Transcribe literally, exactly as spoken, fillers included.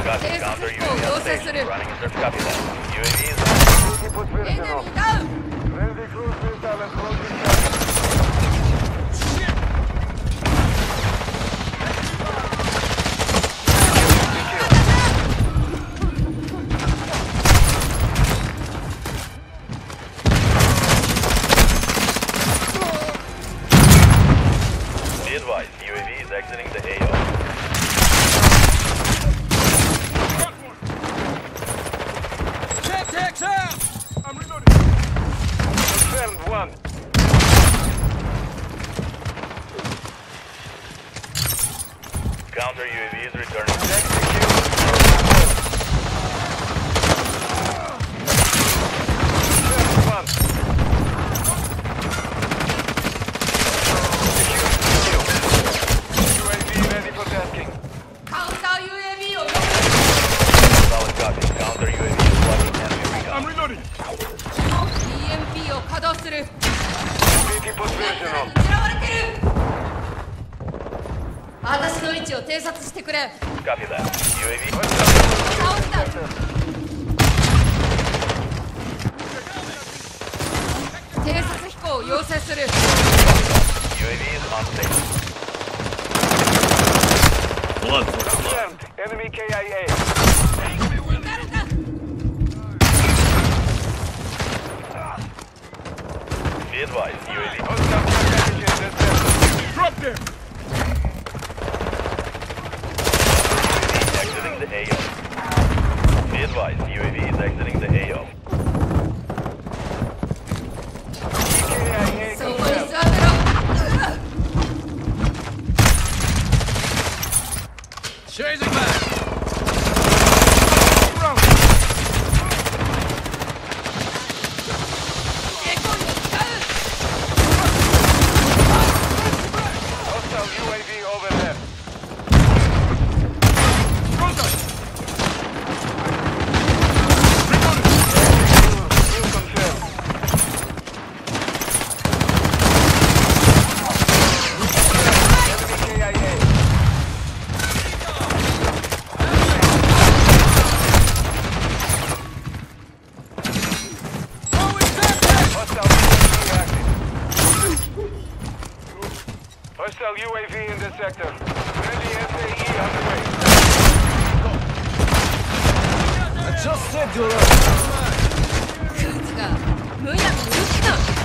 Copy. 偵 Counter 察 U 飛 A 行 V 要 on 請す station. る Running in search. Copy that. U A V is Enemy down! Friendly cruise missile approaching target. Be advised. U A V is exiting the A O. Tactics out! I'm reloading. Confirmed one. Counter U A V is returning. One. U A V ready for tasking. カウンター ユーエービー を呼ぶ Solid copy. Counter U A V is blocking enemy recon. reloading. イーエムピー を稼働する Safety post 奴 version ら on. に狙われてる私の位置を偵察してくれ Copy that. U A V. 倒した偵察飛行を要請する U A V is on station. Confirmed. Enemy K I A. 誰だ Be advised. U A V. Hostile package in this sector. Drop them. Exiting the A O. Be advised. U A V is exiting the A O. K I A そこに confirmed. 座ってろ Chasing back. Run. エコーに使う Hostile U A V overhead. Contact. View confirmed. Enemy K I A. Hostile U A V active. Hostile U A V in this sector. Friendly S A E underway. Coots がむやみに撃つな